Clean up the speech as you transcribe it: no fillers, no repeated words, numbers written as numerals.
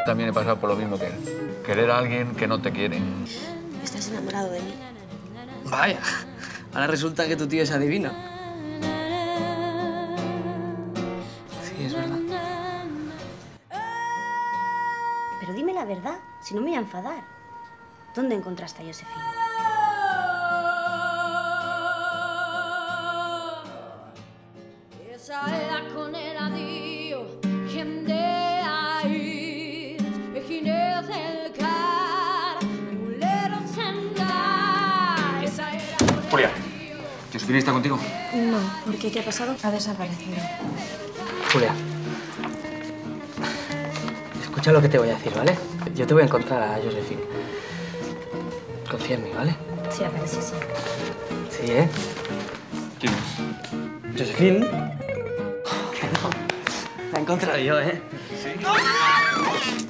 También he pasado por lo mismo que él. Querer a alguien que no te quiere. Estás enamorado de mí. Vaya, ahora resulta que tu tío es adivino. Sí, es verdad. Pero dime la verdad, si no me voy a enfadar. ¿Dónde encontraste a Josefina? Julia, ¿Josefina está contigo? No, ¿por qué? ¿Qué ha pasado? Ha desaparecido. Julia, escucha lo que te voy a decir, ¿vale? Yo te voy a encontrar a Josefina. Confía en mí, ¿vale? Sí, a ver, sí. Sí, ¿eh? ¿Quién es? ¿Josefina? Que no. La he encontrado yo, ¿eh? ¿Sí?